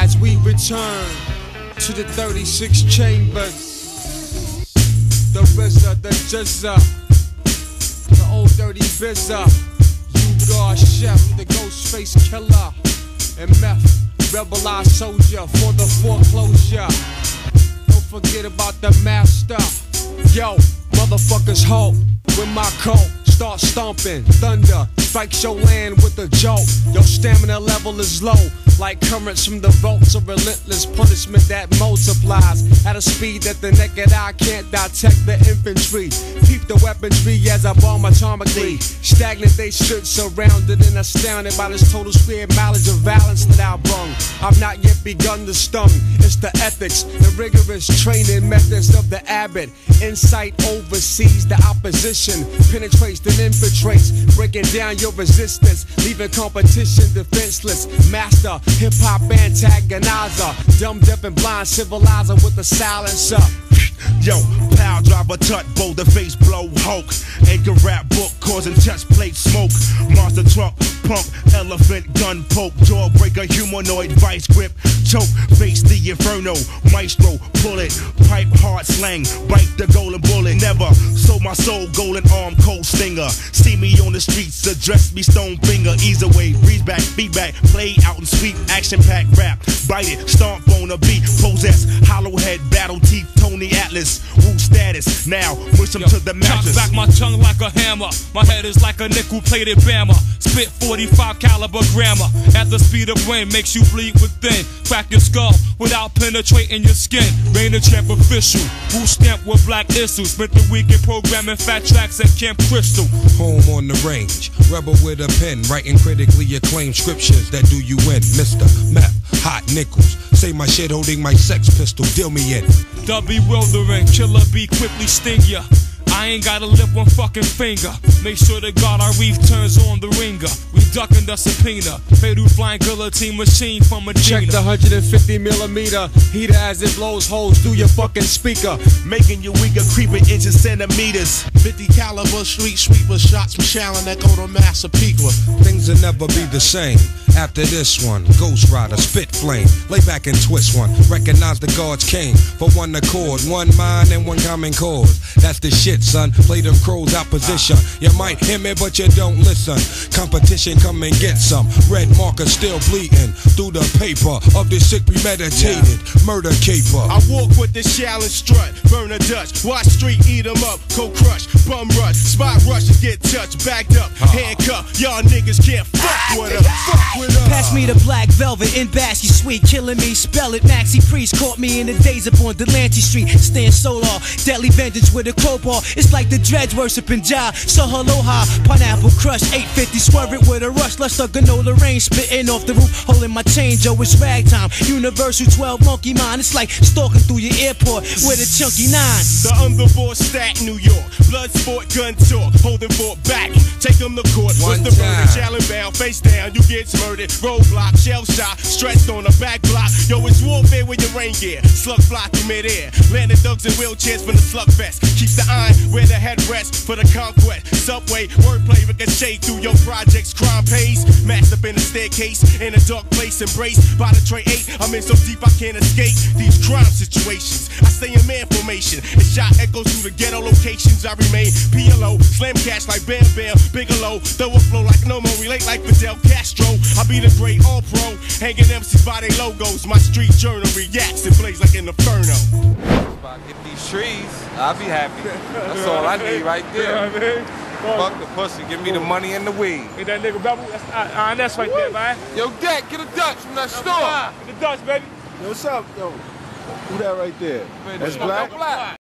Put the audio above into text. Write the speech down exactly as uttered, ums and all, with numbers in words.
as we return to the thirty-six chambers. The R Z A, the J Z A, the old dirty Bizza, U-God Chef, the Ghostface Killer, and Meth, Rebel-Eye Soldier for the foreclosure. Don't forget about the master. Yo, motherfuckers hope with my coat. Start stomping, thunder strikes your land with a jolt. Your stamina level is low, like currents from the vaults of relentless punishment that multiplies at a speed that the naked eye can't detect. The infantry peep the weaponry as I bomb atomically. Stagnant they stood, surrounded and astounded by this total square mileage of violence that I brung. I've not yet begun to stung. It's the ethics, the rigorous training methods of the abbot. Insight oversees the opposition, penetrates then infiltrates, breaking down your resistance, leaving competition defenseless. Master, hip-hop antagonizer, dumb, deaf, and blind civilizer with a silencer. Yo, pile driver, tut, boulder face, blow, Hulk. Anchor rap book, causing chest plate smoke. Monster truck, pump, elephant, gun poke. Jawbreaker, humanoid, vice grip, choke. Face the inferno, maestro, bullet. Pipe, hard slang, bite the golden bullet. Never sold my soul, golden arm, cold stinger. See me on the streets, address me stone finger. Ease away, breeze back, feedback, play out and sweep. Action pack rap, bite it, stomp on a beat. Possess, hollow head, battle teeth, Tony Atlas. Woo status, now push them to the mattress. Back my tongue like a hammer. My head is like a nickel-plated bama. Spit forty-five caliber grammar at the speed of wind, makes you bleed within. Crack your skull without penetrating your skin. Rain the Champ official, who stamped with black issues. Spent the weekend programming fat tracks at Camp Crystal. Home on the range, rebel with a pen, writing critically acclaimed scriptures that do you in. Mister Meth, hot nickels, say my shit holding my sex pistol, deal me in. The bewildering killer bee quickly sting ya. I ain't gotta lift one fucking finger. Make sure to God our reef turns on the ringer. We ducking the subpoena. Fatal flying guillotine machine from Medina. Check the one hundred fifty millimeter heater as it blows holes through your fucking speaker, making you weaker, creeping inches, centimeters. fifty caliber street sweeper shots from Shallon that go to Massapequa. Things will never be the same after this one. Ghost Rider, spit flame, lay back and twist one. Recognize the guards came for one accord, one mind and one common cause. That's the shit, son. Play them crows out position. You might hear me, but you don't listen. Competition, come and get some. Red marker still bleeding through the paper of this sick premeditated murder caper. I walk with the Shallon strut, burn a Dutch, watch street eat 'em up, cold crush, bum rush, spot rush and get touched, backed up, handcuffed. Y'all niggas can't fuck with us. Fuck with us. Pass me the black velvet in basket sweet, killing me, spell it. Maxi Priest caught me in the days up on Delancey Street. Stand solar, deadly vengeance with a crowbar. It's like the dreads worshiping Jah. So aloha, pineapple crush, eight fifty, swerve it with a rush. Luster granola rain, spitting off the roof, holding my change. Yo, it's ragtime. Universal twelve monkey mind. It's like stalking through your airport with a chunky nine. The underboard stat, New York. Blood sport, gun talk, holding for back. Take them to court. One What's the time. verdict? Shallon bound, face down, you get murdered. Roadblock, shell shot, stretched on the back block. Yo, it's warfare with your rain gear. Slug fly through midair. Landing thugs in wheelchairs from the slug fest. Keep the iron where the head rests for the conquest. Subway, wordplay, ricochet through your projects. Crime pays, masked up in a staircase. In a dark place, embraced by the tray eight. I'm in so deep I can't escape these crime situations. I stay in man formation. And shot echoes through the ghetto locations. I remain P L O, slam cash like Bam Bam, Bigelow. Throw a flow like no more, relate like Fidel Castro. I be the great all pro, hanging M Cs by their logos. My street journal reacts and plays like an inferno. If I get these trees, I'll be happy. That's all I need right there. Fuck the pussy, give me the money and the weed. Hey, that nigga Rebel, that's uh, that's right there, man. Yo, Dak, get a Dutch from that store. The Dutch, baby. Yo, what's up, yo? Who that right there? That's Black?